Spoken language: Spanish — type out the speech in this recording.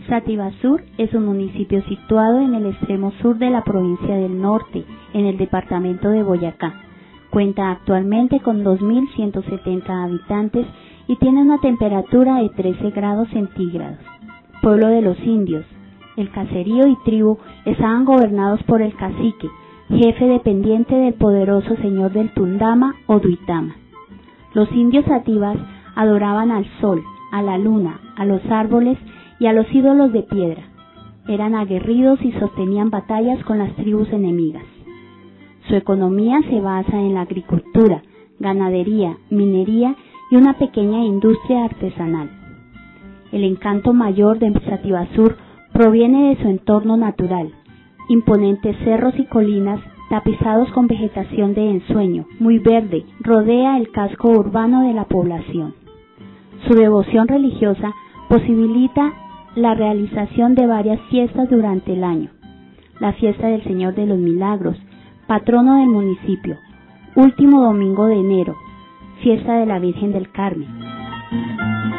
Sativasur es un municipio situado en el extremo sur de la provincia del Norte, en el departamento de Boyacá. Cuenta actualmente con 2.170 habitantes y tiene una temperatura de 13 grados centígrados. Pueblo de los indios. El caserío y tribu estaban gobernados por el cacique, jefe dependiente del poderoso señor del Tundama o Duitama. Los indios sativas adoraban al sol, a la luna, a los árboles y a los ídolos de piedra. Eran aguerridos y sostenían batallas con las tribus enemigas. Su economía se basa en la agricultura, ganadería, minería y una pequeña industria artesanal. El encanto mayor de Sativasur proviene de su entorno natural, imponentes cerros y colinas tapizados con vegetación de ensueño, muy verde, rodea el casco urbano de la población. Su devoción religiosa posibilita la realización de varias fiestas durante el año. La fiesta del Señor de los Milagros, patrono del municipio, último domingo de enero, fiesta de la Virgen del Carmen.